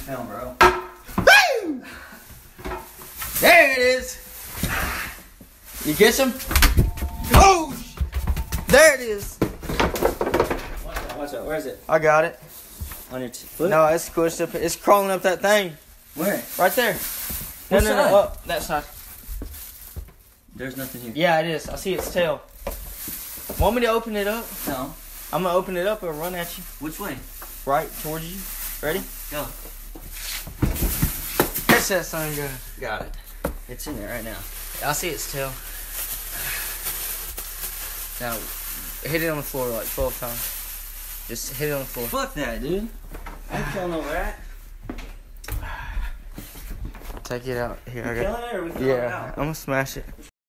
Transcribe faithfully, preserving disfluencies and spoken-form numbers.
Hell, bro. Woo! There it is. You catch him? Oh! There it is. Watch out, watch out. Where is it? I got it. On your t- foot? No, it's squished up. It's crawling up that thing. Where? Right there. No, What no, side? no. Up that side. There's nothing here. Yeah, it is. I see its tail. Want me to open it up? No. I'm gonna open it up and run at you. Which way? Right towards you. Ready? Go. Catch that son. Go. Got it. It's in there right now. I see its tail. Now, hit it on the floor like twelve times. Just hit it on the floor. Fuck that, dude. I ain't killing no rat. Take it out. Here, You I got killing it or we killing it Yeah, out? I'm gonna smash it.